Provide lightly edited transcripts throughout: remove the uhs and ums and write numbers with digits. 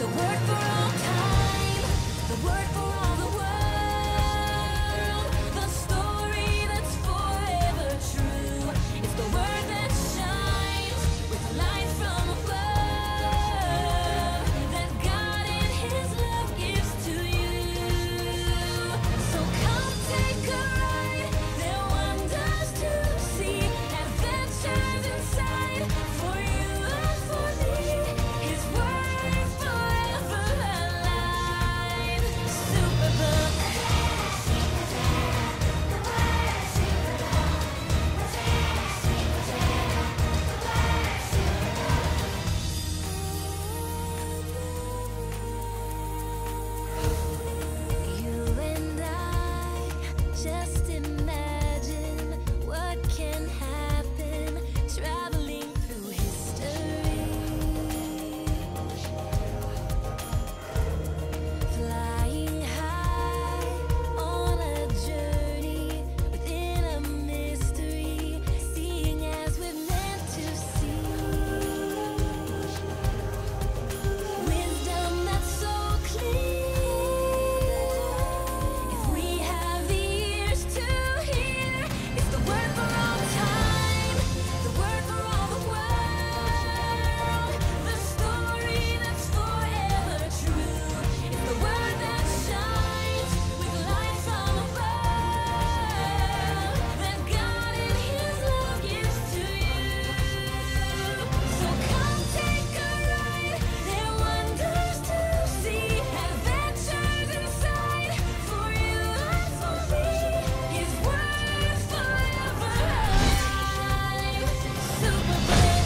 the word for all time, the word for all the world, the story that's forever true. It's the word that shines with light from above, that God in His love gives to you. So come take a ride, there are wonders to see, adventures inside for you and for me. His word forever alive. Superbook. You and I just imagine what can happen traveling through history, flying high on a journey within a mystery, seeing as we're meant to see. Wisdom that's so clear. If we have the ears to hear, it's the word for all time, the word for all the world, the story that's forever true. It's the word that shines with light from above, that God in His love gives to you. So come take a ride, there are wonders to see, adventures inside for you and for me. His word forever alive. Superbook.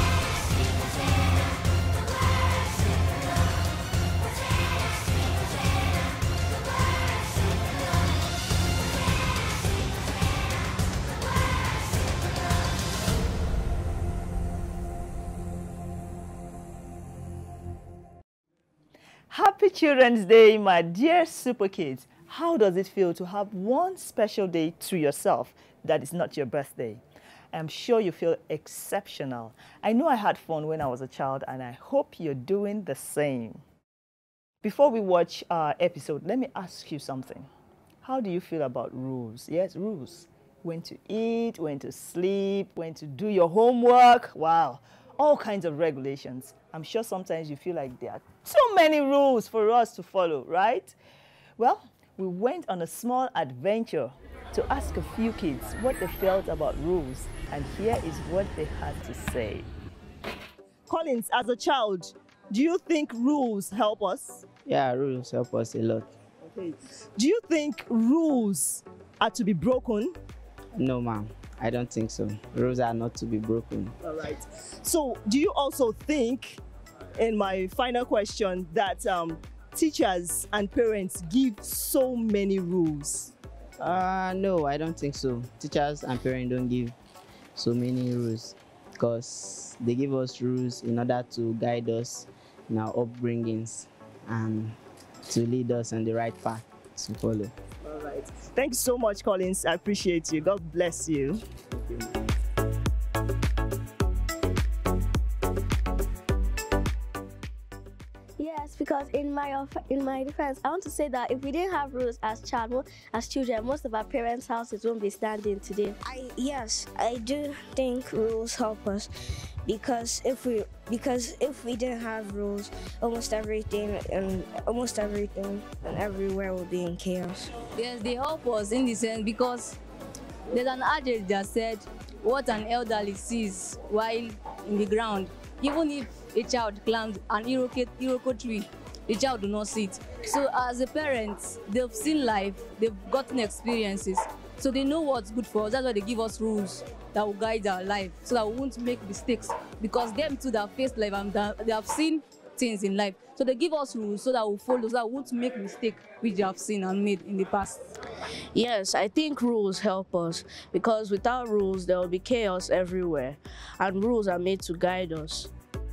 Happy Children's Day, my dear super kids. How does it feel to have one special day to yourself that is not your birthday? I'm sure you feel exceptional. I know I had fun when I was a child, and I hope you're doing the same. Before we watch our episode, let me ask you something. How do you feel about rules? Yes, rules. When to eat, when to sleep, when to do your homework. Wow, all kinds of regulations. I'm sure sometimes you feel like there are too many rules for us to follow, right? Well, we went on a small adventure to ask a few kids what they felt about rules, and here is what they had to say. Collins, as a child, do you think rules help us? Yeah, rules help us a lot. Okay. Do you think rules are to be broken? No, ma'am, I don't think so. Rules are not to be broken. All right. So, do you also think, in my final question, that teachers and parents give so many rules? No, I don't think so. Teachers and parents don't give so many rules because they give us rules in order to guide us in our upbringings and to lead us on the right path to follow. All right. Thank you so much, Collins. I appreciate you. God bless you. Yes, because in my defense, I want to say that if we didn't have rules as children, most of our parents' houses won't be standing today. Yes, I do think rules help us because if we didn't have rules, almost everything and everywhere would be in chaos. Yes, they help us in the sense because there's an adage that said, what an elderly sees while in the ground, even if a child climbs an iroko tree, the child do not see it. So as a parent, they've seen life, they've gotten experiences, so they know what's good for us. That's why they give us rules that will guide our life, so that we won't make mistakes. Because them too, that faced life and they have seen things in life, so they give us rules so that we follow, so that we won't make mistakes which they have seen and made in the past. Yes, I think rules help us because without rules there will be chaos everywhere, and rules are made to guide us.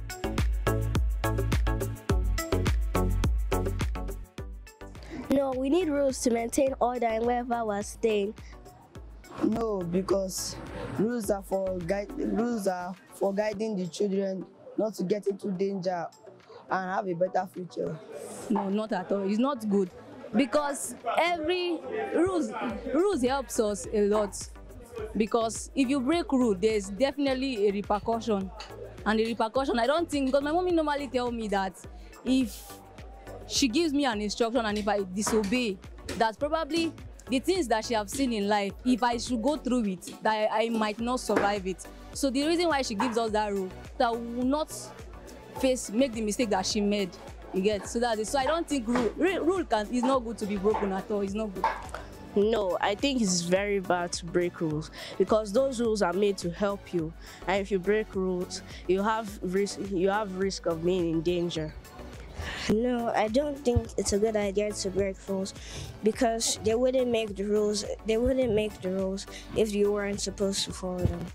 No, we need rules to maintain order in wherever we're staying. No, because rules are for guiding the children not to get into danger and have a better future. No, not at all. It's not good because every rules helps us a lot. Because if you break rule, there's definitely a repercussion, and the repercussion I don't think, because my mommy normally tell me that if she gives me an instruction and if I disobey, that's probably the things that she have seen in life. If I should go through it, that I might not survive it. So the reason why she gives us that rule, that we will not make the mistake that she made. You get? So that's it. So I don't think rule is not good to be broken at all. It's not good. No, I think it's very bad to break rules because those rules are made to help you, and if you break rules, you have risk of being in danger. No, I don't think it's a good idea to break rules because they wouldn't make the rules. They wouldn't make the rules if you weren't supposed to follow them.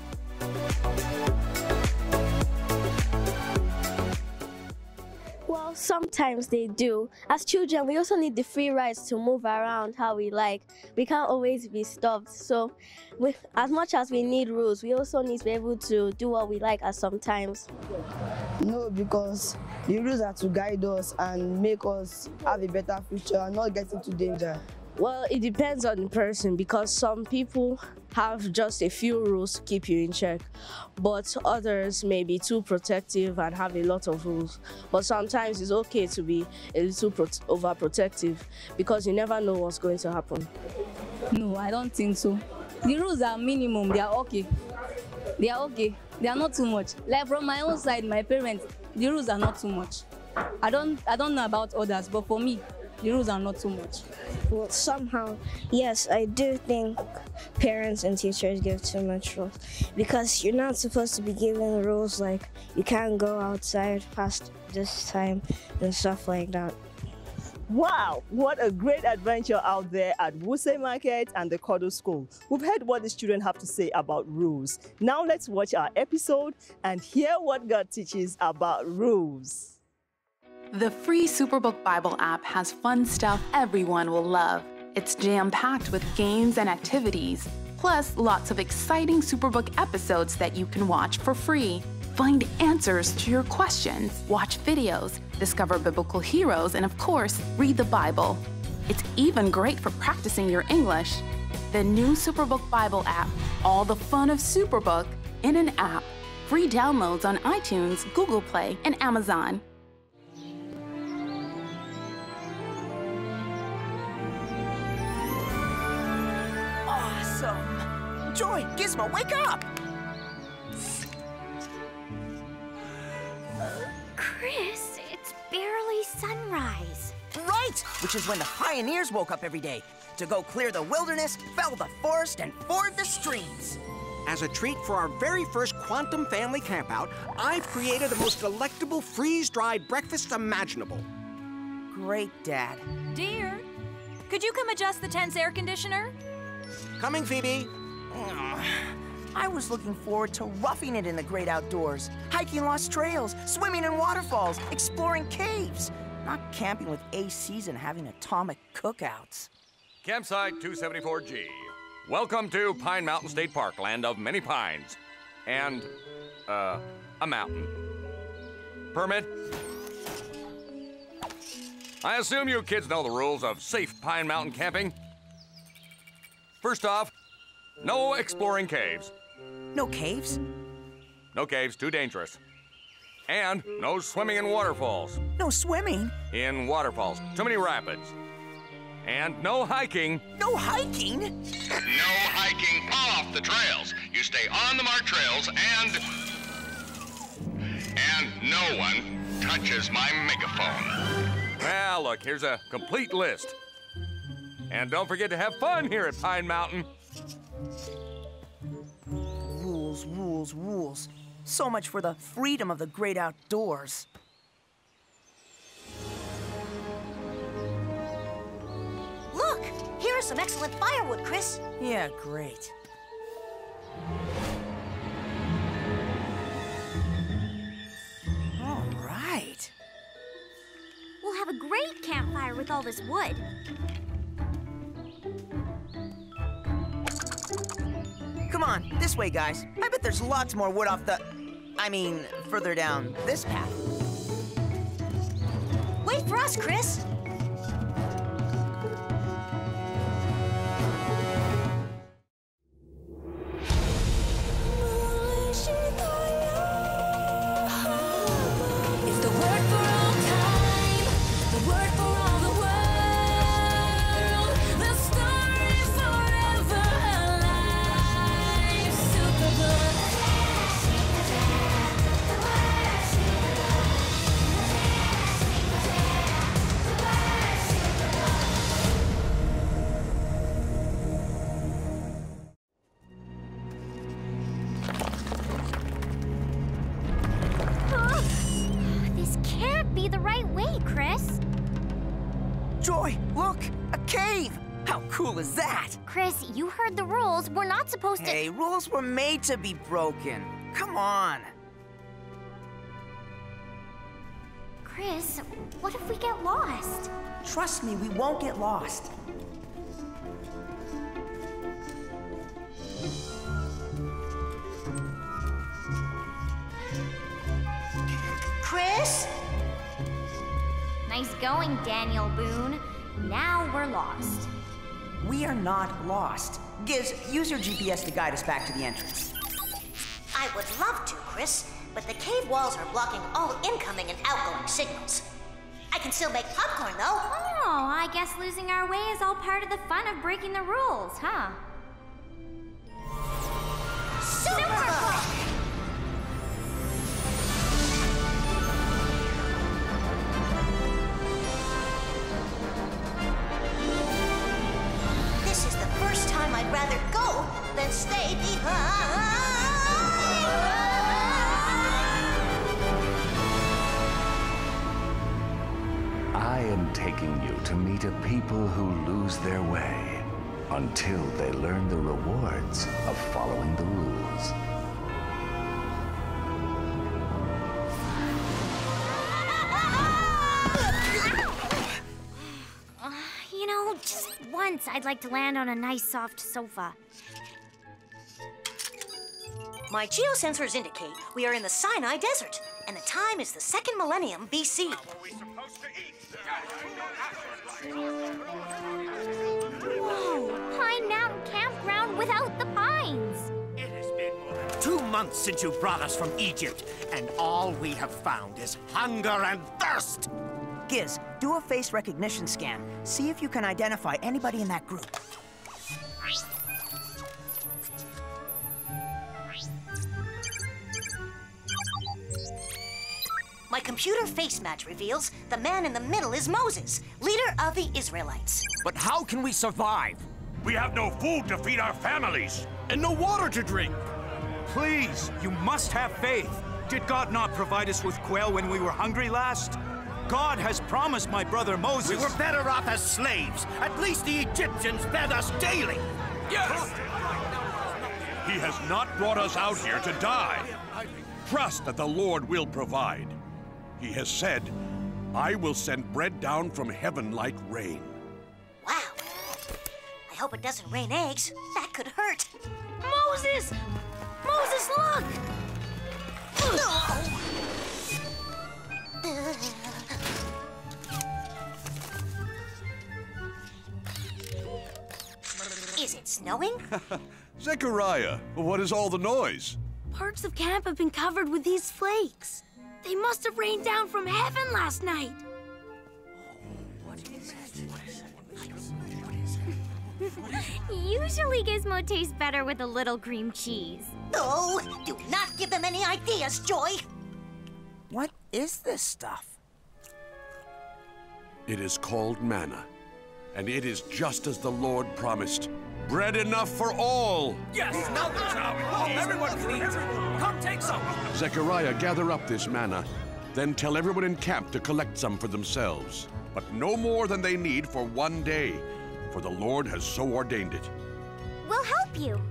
Well, sometimes they do. As children, we also need the free rights to move around how we like. We can't always be stopped. So, as much as we need rules, we also need to be able to do what we like at some times. No, because the rules are to guide us and make us have a better future and not get into danger. Well, it depends on the person because some people have just a few rules to keep you in check, but others may be too protective and have a lot of rules. But sometimes it's okay to be a little overprotective because you never know what's going to happen. No, I don't think so. The rules are minimum. They are okay. They are okay. They are not too much. Like from my own side, my parents, the rules are not too much. I don't know about others, but for me, the rules are not too much. Well, somehow, yes, I do think parents and teachers give too much rules because you're not supposed to be given rules like you can't go outside past this time and stuff like that. Wow, what a great adventure out there at Wuse Market and the Kodo School. We've heard what the students have to say about rules. Now let's watch our episode and hear what God teaches about rules. The free Superbook Bible app has fun stuff everyone will love. It's jam-packed with games and activities, plus lots of exciting Superbook episodes that you can watch for free. Find answers to your questions, watch videos, discover biblical heroes, and of course, read the Bible. It's even great for practicing your English. The new Superbook Bible app, all the fun of Superbook in an app. Free downloads on iTunes, Google Play, and Amazon. Awesome! Joy, Gizmo, wake up! Chris, it's barely sunrise. Right! Which is when the pioneers woke up every day to go clear the wilderness, fell the forest, and ford the streams. As a treat for our very first Quantum family campout, I've created the most delectable freeze-dried breakfast imaginable. Great, Dad. Dear, could you come adjust the tent's air conditioner? Coming, Phoebe. I was looking forward to roughing it in the great outdoors, hiking lost trails, swimming in waterfalls, exploring caves, not camping with ACs and having atomic cookouts. Campsite 274G. Welcome to Pine Mountain State Park, land of many pines. And, a mountain. Permit? I assume you kids know the rules of safe Pine Mountain camping. First off, no exploring caves. No caves? No caves, too dangerous. And no swimming in waterfalls. No swimming? In waterfalls, too many rapids. And no hiking. No hiking? No hiking off the trails. You stay on the marked trails and no one touches my megaphone. Well, look, here's a complete list. And don't forget to have fun here at Pine Mountain. Rules, rules, rules. So much for the freedom of the great outdoors. Look, here is some excellent firewood, Chris. Yeah, great. All right. We'll have a great campfire with all this wood. Come on, this way, guys. I bet there's lots more wood off the... further down this path. for us, Chris. It's the word for all time, the word for all the world, the story forever alive. Superbook. This can't be the right way, Chris. Joy, look! A cave! How cool is that? Chris, you heard the rules. We're not supposed to. Hey, rules were made to be broken. Come on. Chris, what if we get lost? Trust me, we won't get lost. Chris? Nice going, Daniel Boone. Now we're lost. We are not lost. Giz, use your GPS to guide us back to the entrance. I would love to, Chris, but the cave walls are blocking all incoming and outgoing signals. I can still make popcorn, though. Oh, I guess losing our way is all part of the fun of breaking the rules, huh? Superbook! This is the first time I'd rather go than stay behind. I am taking you to meet a people who lose their way until they learn the rewards of following the rules. You know, just once I'd like to land on a nice soft sofa. My geosensors indicate we are in the Sinai Desert, and the time is the 2nd millennium BC. Whoa! Pine Mountain Campground without the pines! 2 months since you brought us from Egypt, and all we have found is hunger and thirst. Giz, do a face recognition scan. See if you can identify anybody in that group. My computer face match reveals the man in the middle is Moses, leader of the Israelites. But how can we survive? We have no food to feed our families. And no water to drink. Please, you must have faith. Did God not provide us with quail when we were hungry last? God has promised my brother Moses. We were better off as slaves. At least the Egyptians fed us daily. Yes! He has not brought us out here to die. Trust that the Lord will provide. He has said, I will send bread down from heaven like rain. Wow. I hope it doesn't rain eggs. That could hurt. Moses! Moses, look! Is it snowing? Zechariah, what is all the noise? Parts of camp have been covered with these flakes. They must have rained down from heaven last night. Usually Gizmo tastes better with a little cream cheese. Oh, do not give them any ideas, Joy. What is this stuff? It is called manna, and it is just as the Lord promised. Bread enough for all. Yes, now everyone please. Come take some. Zechariah, gather up this manna, then tell everyone in camp to collect some for themselves. But no more than they need for 1 day, for the Lord has so ordained it. We'll help you.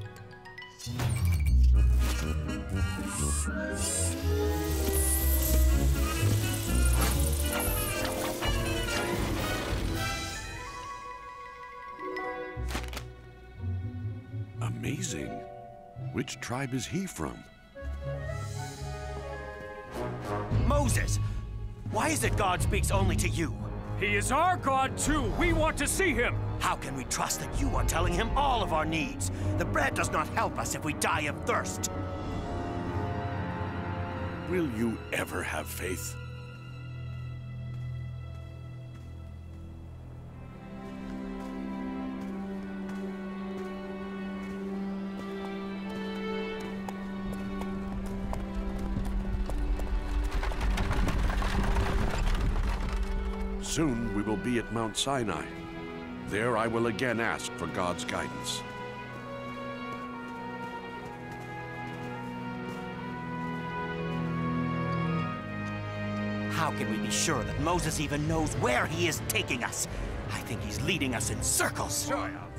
Amazing. Which tribe is he from? Moses, why is it God speaks only to you? He is our God too. We want to see him. How can we trust that you are telling him all of our needs? The bread does not help us if we die of thirst. Will you ever have faith? Soon we will be at Mount Sinai. There I will again ask for God's guidance. How can we be sure that Moses even knows where he is taking us? I think he's leading us in circles.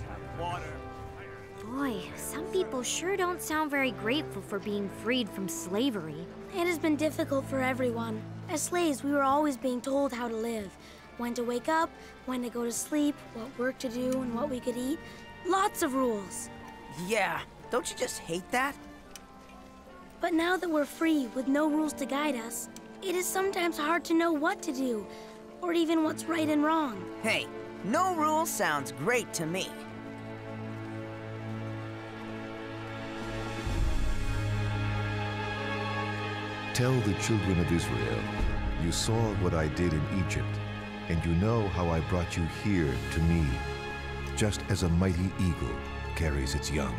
Boy, some people sure don't sound very grateful for being freed from slavery. It has been difficult for everyone. As slaves, we were always being told how to live. When to wake up, when to go to sleep, what work to do, and what we could eat. Lots of rules. Yeah, don't you just hate that? But now that we're free, with no rules to guide us, it is sometimes hard to know what to do, or even what's right and wrong. Hey, no rules sounds great to me. Tell the children of Israel, you saw what I did in Egypt, and you know how I brought you here to me, just as a mighty eagle carries its young.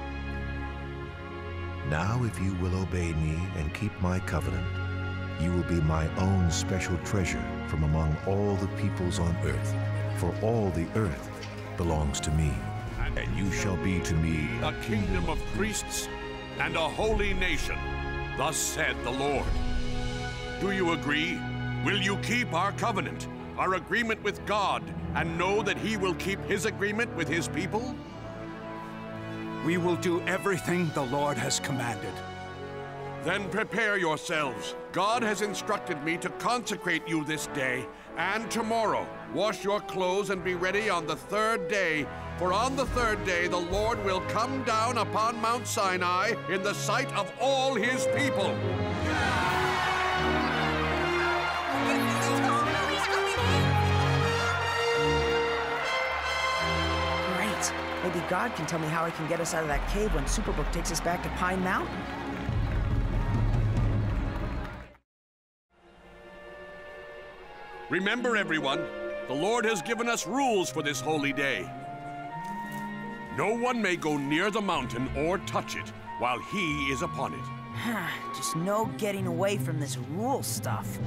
Now if you will obey me and keep my covenant, you will be my own special treasure from among all the peoples on earth, for all the earth belongs to me, and you shall be to me a kingdom of priests and a holy nation. Thus said the Lord. Do you agree? Will you keep our covenant, our agreement with God, and know that he will keep his agreement with his people? We will do everything the Lord has commanded. Then prepare yourselves. God has instructed me to consecrate you this day, and tomorrow wash your clothes and be ready on the third day. For on the third day the Lord will come down upon Mount Sinai in the sight of all his people. Great. Maybe God can tell me how I can get us out of that cave when Superbook takes us back to Pine Mountain. Remember, everyone, the Lord has given us rules for this holy day. No one may go near the mountain or touch it while he is upon it. Just no getting away from this rule stuff.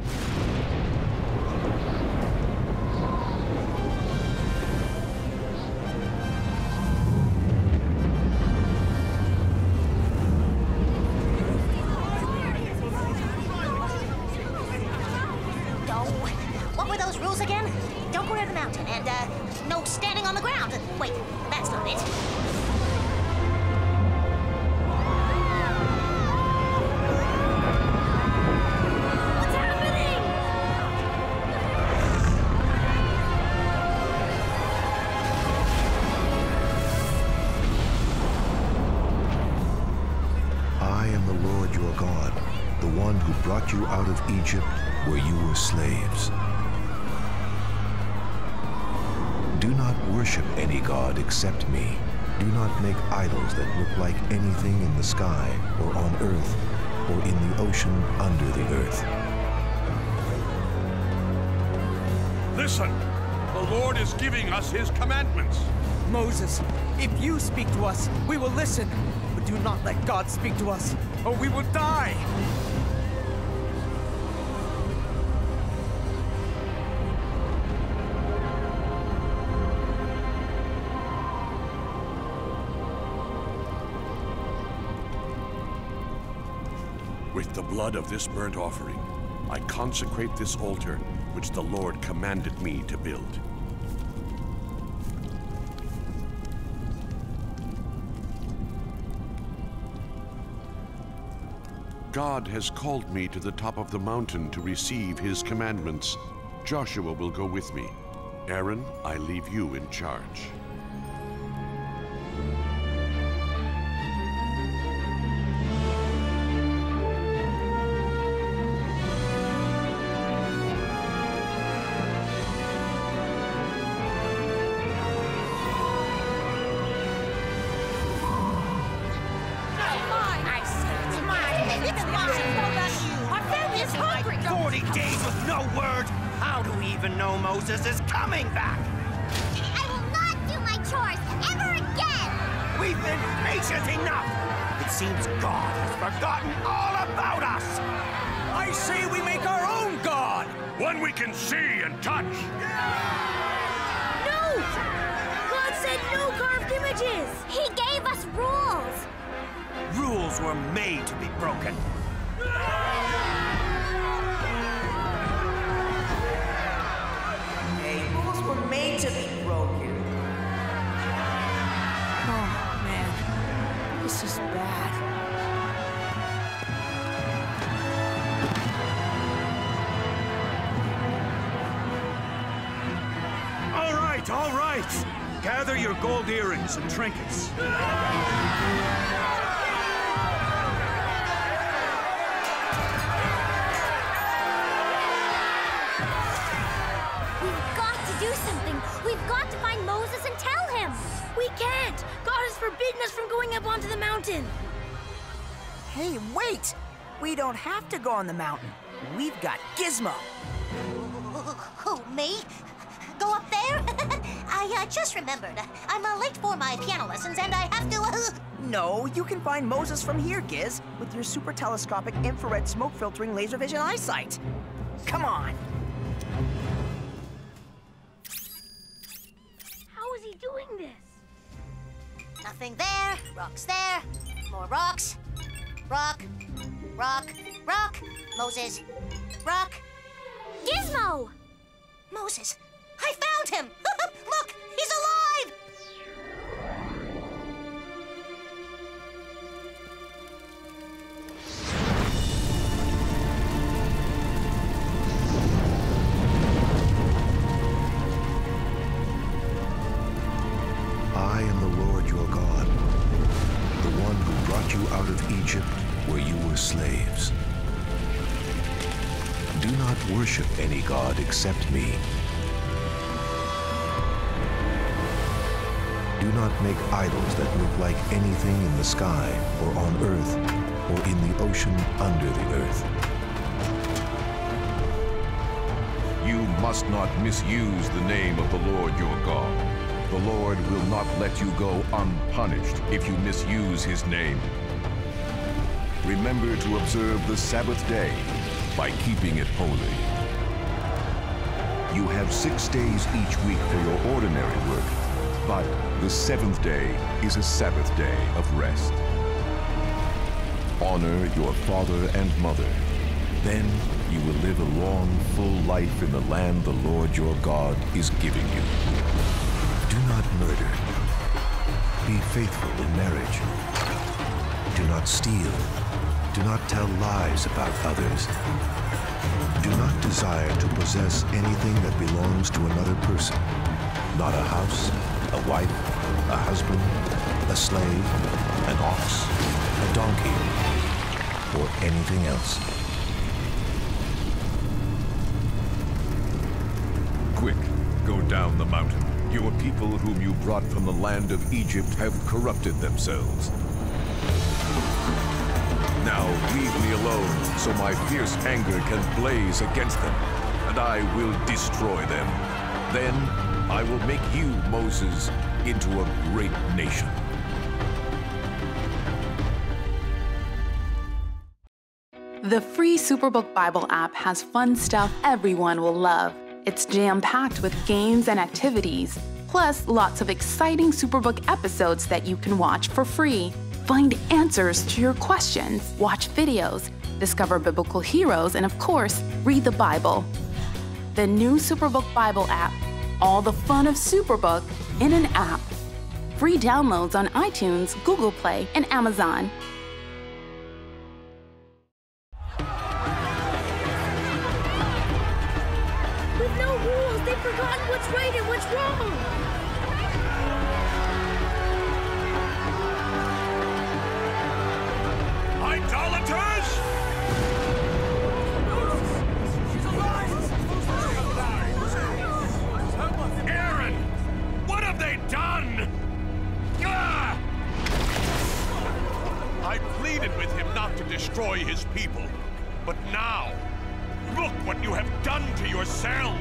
What were those rules again? Don't go near the mountain, and, no standing on the ground. Wait, that's not it. What's happening? I am the Lord your God, the one who brought you out of Egypt where you were slaves. Do not worship any god except me. Do not make idols that look like anything in the sky or on earth or in the ocean under the earth. Listen, the Lord is giving us his commandments. Moses, if you speak to us, we will listen. But do not let God speak to us, or we will die. With the blood of this burnt offering, I consecrate this altar which the Lord commanded me to build. God has called me to the top of the mountain to receive his commandments. Joshua will go with me. Aaron, I leave you in charge. No word? How do we even know Moses is coming back? I will not do my chores ever again! We've been patient enough! It seems God has forgotten all about us! I say we make our own God! One we can see and touch! No! God said no carved images! He gave us rules! Rules were made to be broken. Hey, rules were made to be broken. Oh, man. This is bad. All right. Gather your gold earrings and trinkets. We've got to do something! We've got to find Moses and tell him! We can't! God has forbidden us from going up onto the mountain! Hey, wait! We don't have to go on the mountain. We've got Gizmo. Who, me? Go up there? I just remembered. I'm late for my piano lessons and I have to... No, you can find Moses from here, Giz, with your super telescopic infrared smoke filtering laser vision eyesight. Come on. How is he doing this? Nothing there. Rocks there. More rocks. Rock. Rock. Rock. Moses. Rock. Gizmo! Moses. I found him! Look! He's alive! I am the Lord your God, the one who brought you out of Egypt where you were slaves. Do not worship any god except me. Do not make idols that look like anything in the sky or on earth or in the ocean under the earth. You must not misuse the name of the Lord your God. The Lord will not let you go unpunished if you misuse his name. Remember to observe the Sabbath day by keeping it holy. You have 6 days each week for your ordinary work, but the 7th day is a Sabbath day of rest. Honor your father and mother. Then you will live a long, full life in the land the Lord your God is giving you. Do not murder. Be faithful in marriage. Do not steal. Do not tell lies about others. Do not desire to possess anything that belongs to another person. Not a house, a wife, a husband, a slave, an ox, a donkey, or anything else. Quick, go down the mountain. Your people whom you brought from the land of Egypt have corrupted themselves. Now leave me alone, so my fierce anger can blaze against them, and I will destroy them. Then I will make you, Moses, into a great nation. The free Superbook Bible app has fun stuff everyone will love. It's jam-packed with games and activities, plus lots of exciting Superbook episodes that you can watch for free. Find answers to your questions, watch videos, discover biblical heroes, and of course, read the Bible. The new Superbook Bible app. All the fun of Superbook in an app. Free downloads on iTunes, Google Play, and Amazon. With no rules, they've forgotten what's right and what's wrong. Idolaters! Aaron! What have they done? Ah! I pleaded with him not to destroy his people. But now, look what you have done Listen to yourselves!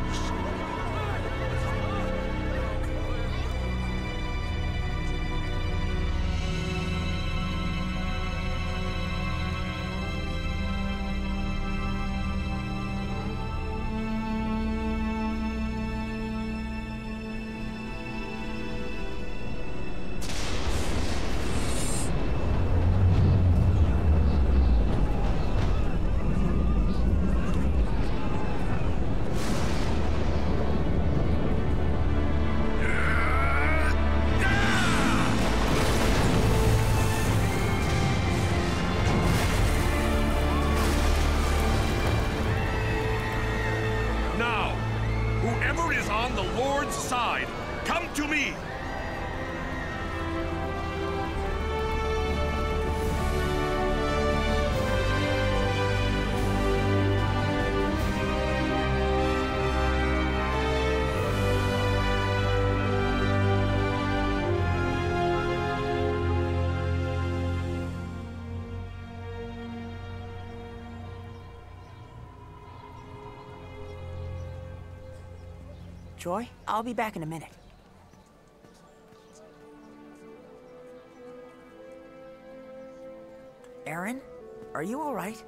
Whoever is on the Lord's side, come to me! Joy, I'll be back in a minute. Aaron, are you all right?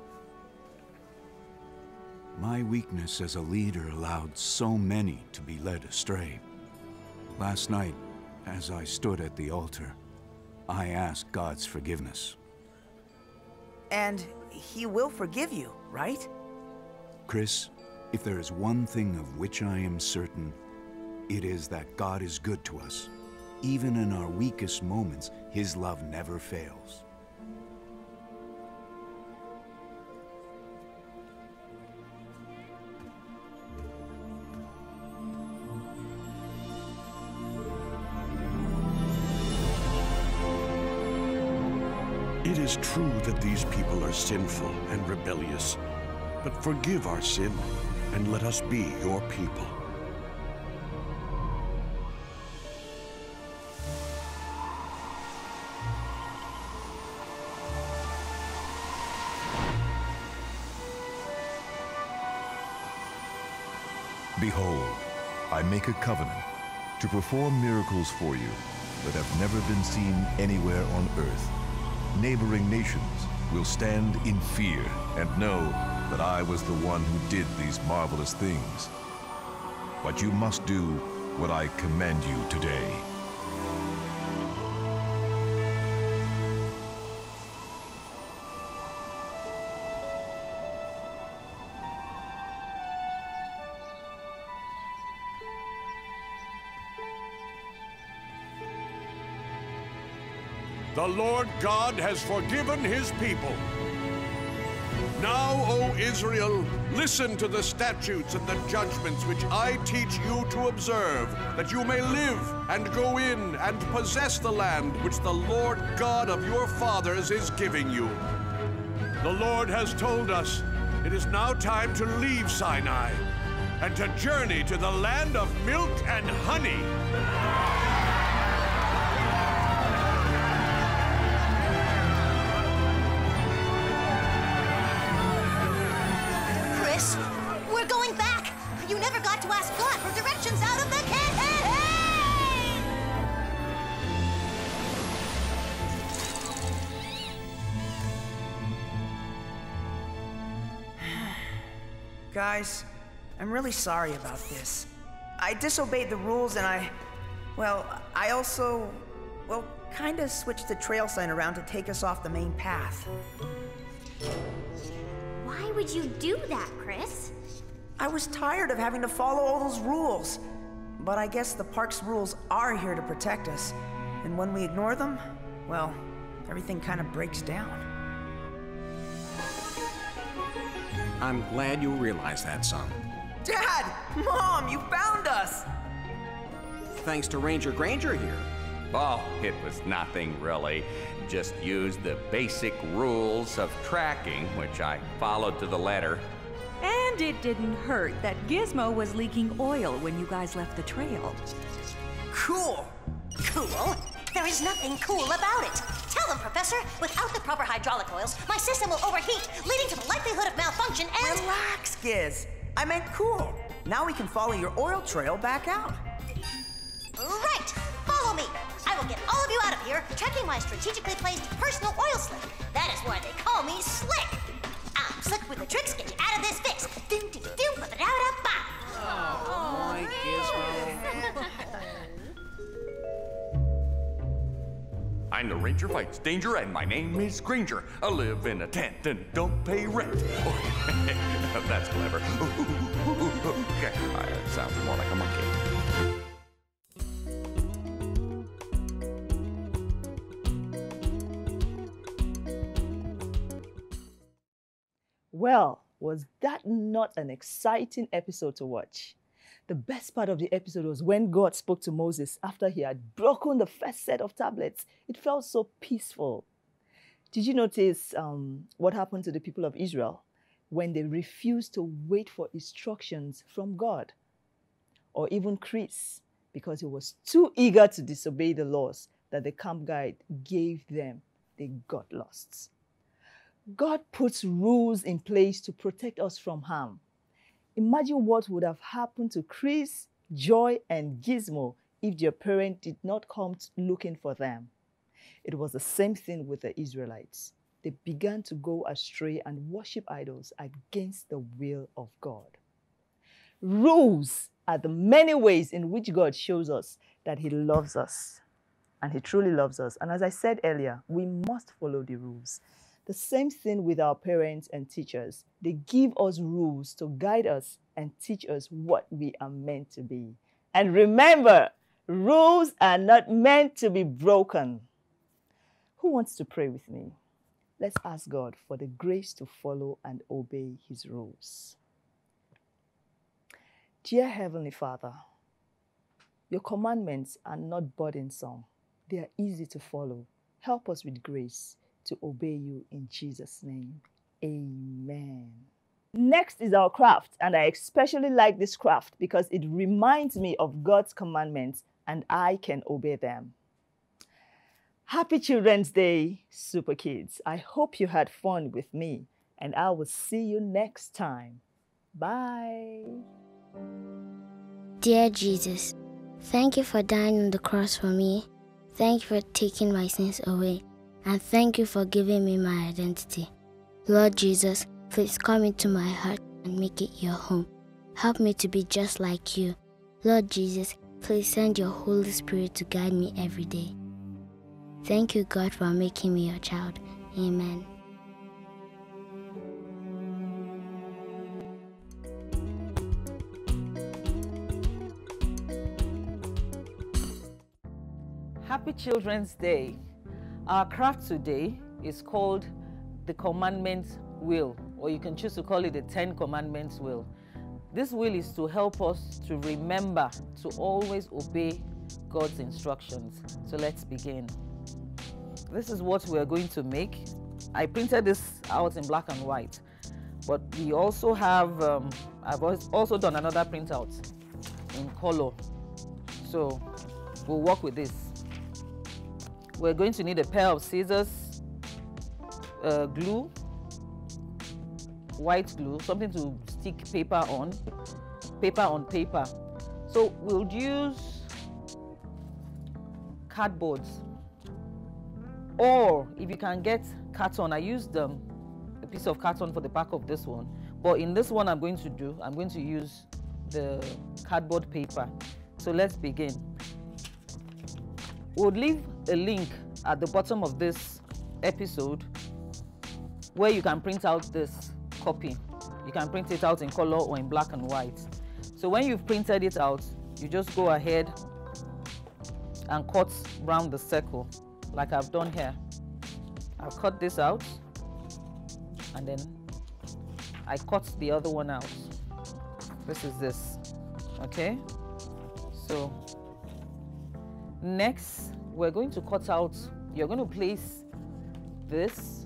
My weakness as a leader allowed so many to be led astray. Last night, as I stood at the altar, I asked God's forgiveness. And he will forgive you, right? Chris, if there is one thing of which I am certain, it is that God is good to us. Even in our weakest moments, his love never fails. It is true that these people are sinful and rebellious, but forgive our sin and let us be your people. Behold, I make a covenant to perform miracles for you that have never been seen anywhere on earth. Neighboring nations will stand in fear and know that I was the one who did these marvelous things. But you must do what I command you today. The Lord God has forgiven his people. Now, O Israel, listen to the statutes and the judgments which I teach you to observe, that you may live and go in and possess the land which the Lord God of your fathers is giving you. The Lord has told us it is now time to leave Sinai and to journey to the land of milk and honey. We're going back! You never got to ask God for directions out of the campaign! Guys, I'm really sorry about this. I disobeyed the rules and I also, kinda switched the trail sign around to take us off the main path. Why would you do that, Chris? I was tired of having to follow all those rules. But I guess the park's rules are here to protect us. And when we ignore them, well, everything kind of breaks down. I'm glad you realize that, son. Dad! Mom, you found us! Thanks to Ranger Granger here. Oh, it was nothing really. Just used the basic rules of tracking, which I followed to the letter. And it didn't hurt that Gizmo was leaking oil when you guys left the trail. Cool! Cool? There is nothing cool about it. Tell them, Professor, without the proper hydraulic oils, my system will overheat, leading to the likelihood of malfunction and... Relax, Giz. I meant cool. Now we can follow your oil trail back out. Right! Follow me! I will get all of you out of here, checking my strategically placed personal oil slick. That is why they call me Slick. I'm slick with the tricks, get you out of this fix. Oh, my Gizmo. I'm the ranger fights danger, and my name is Granger. I live in a tent and don't pay rent. That's clever. Okay, it sounds more like a monkey. Well, was that not an exciting episode to watch? The best part of the episode was when God spoke to Moses after he had broken the first set of tablets. It felt so peaceful. Did you notice what happened to the people of Israel when they refused to wait for instructions from God? Or even Chris, because he was too eager to disobey the laws that the camp guide gave them. They got lost. God puts rules in place to protect us from harm. Imagine what would have happened to Chris, Joy, and Gizmo if their parent did not come looking for them. It was the same thing with the Israelites. They began to go astray and worship idols against the will of God. Rules are the many ways in which God shows us that He loves us. And He truly loves us. And as I said earlier, we must follow the rules. The same thing with our parents and teachers. They give us rules to guide us and teach us what we are meant to be. And remember, rules are not meant to be broken. Who wants to pray with me? Let's ask God for the grace to follow and obey His rules. Dear Heavenly Father, your commandments are not burdensome. They are easy to follow. Help us with grace to obey you in Jesus' name. Amen. Next is our craft, and I especially like this craft because it reminds me of God's commandments and I can obey them. Happy Children's Day, Super Kids. I hope you had fun with me, and I will see you next time. Bye. Dear Jesus, thank you for dying on the cross for me. Thank you for taking my sins away. And thank you for giving me my identity. Lord Jesus, please come into my heart and make it your home. Help me to be just like you. Lord Jesus, please send your Holy Spirit to guide me every day. Thank you, God, for making me your child. Amen. Happy Children's Day. Our craft today is called the Commandments Wheel, or you can choose to call it the 10 Commandments Wheel. This wheel is to help us to remember to always obey God's instructions. So let's begin. This is what we're going to make. I printed this out in black and white, but we also have, I've also done another printout in color. So we'll work with this. We're going to need a pair of scissors, glue, white glue, something to stick paper on paper. So we'll use cardboard, or if you can get carton. I used a piece of carton for the back of this one, but in this one I'm going to use the cardboard paper. So let's begin. We'll leave a link at the bottom of this episode where you can print out this copy. You can print it out in color or in black and white. So when you've printed it out, you just go ahead and cut around the circle like I've done here. I've cut this out and then I cut the other one out. This is this, okay? So next, we're going to cut out, you're going to place this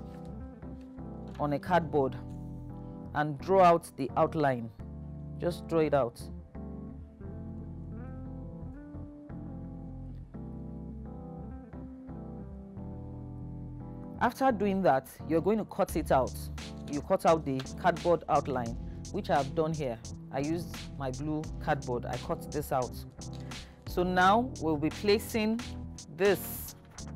on a cardboard and draw out the outline. Just draw it out. After doing that, you're going to cut it out. You cut out the cardboard outline. which I've done here. I used my blue cardboard. I cut this out. So now we'll be placing this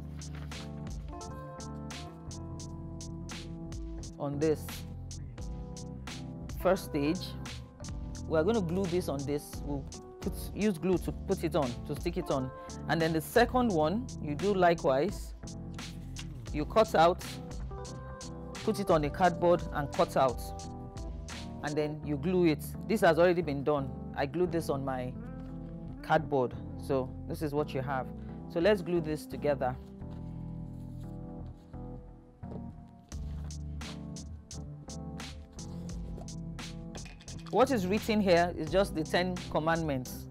on this first stage. We're going to glue this on this. We'll use glue to put it on, to stick it on. And then the second one, you do likewise. You cut out, put it on a cardboard and cut out. And then you glue it. This has already been done. I glued this on my cardboard. So this is what you have. So let's glue this together. What is written here is just the 10 commandments.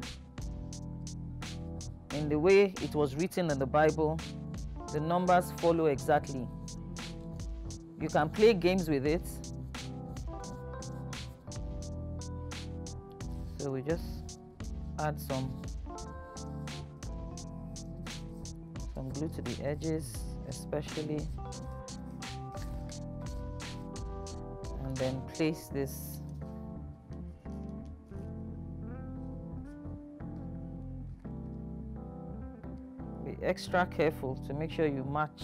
In the way it was written in the Bible, the numbers follow exactly. You can play games with it. So we just add some glue to the edges, especially, and then place this. Be extra careful to make sure you match.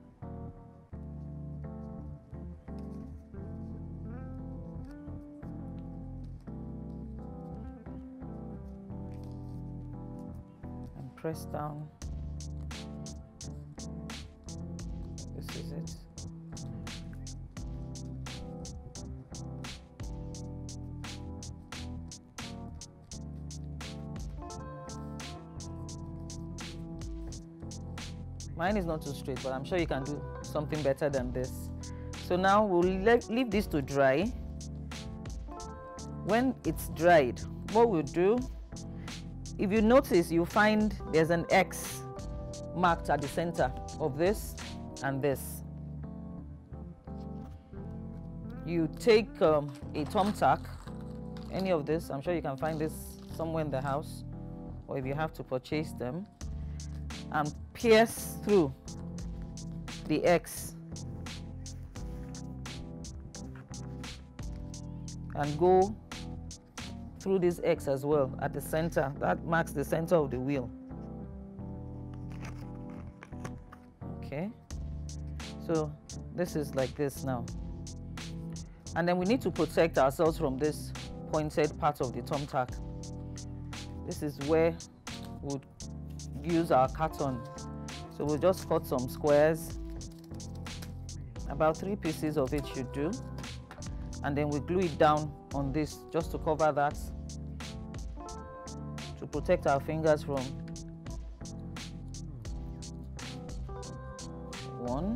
And press down. This is it. Mine is not too straight, but I'm sure you can do something better than this. So now we'll leave this to dry. When it's dried, what we'll do, if you notice, you find there's an X marked at the center of this and this. You take a thumbtack, any of this, I'm sure you can find this somewhere in the house, or if you have to purchase them, and pierce through the X and go through this X as well at the center. That marks the center of the wheel. Okay, so this is like this now. And then we need to protect ourselves from this pointed part of the thumbtack. This is where we'll use our carton. So we'll just cut some squares. About 3 pieces of it should do. And then we glue it down on this just to cover that, to protect our fingers from 1,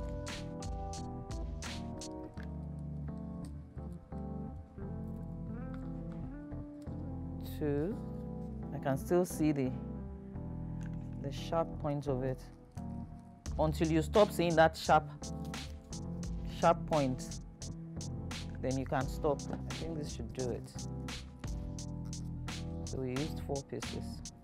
2. I can still see the sharp point of it. Until you stop seeing that sharp point, then you can stop. I think this should do it. So we used 4 pieces.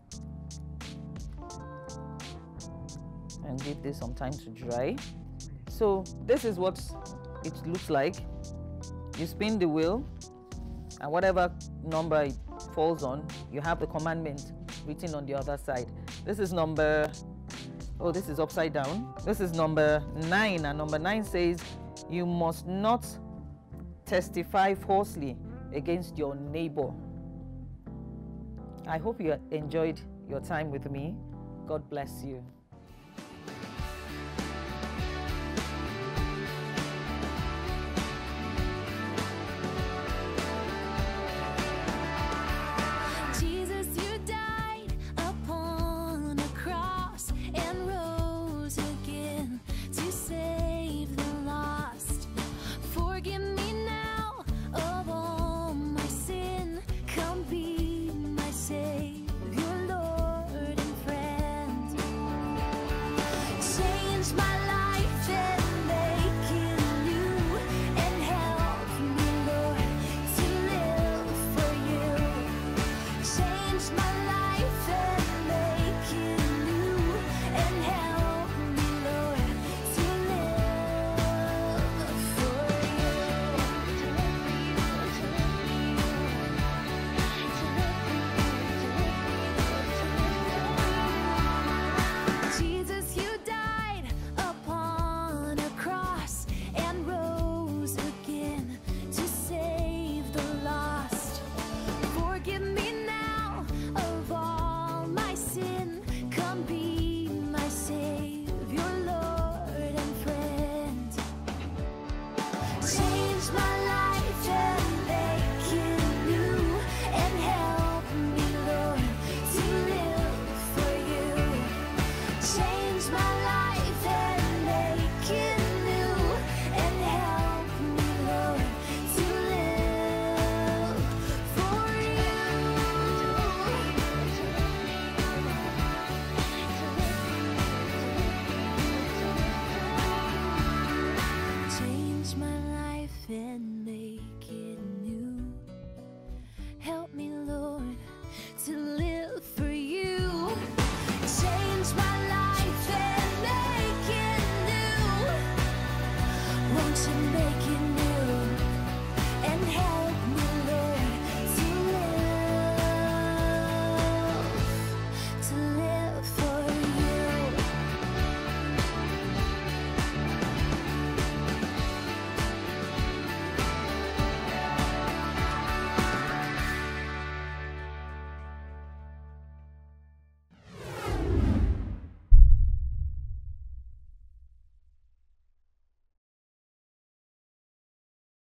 And give this some time to dry. So this is what it looks like. You spin the wheel, and whatever number it falls on, you have the commandment written on the other side. This is number, oh, this is upside down. This is number 9, and number 9 says, you must not testify falsely against your neighbor. I hope you enjoyed your time with me. God bless you.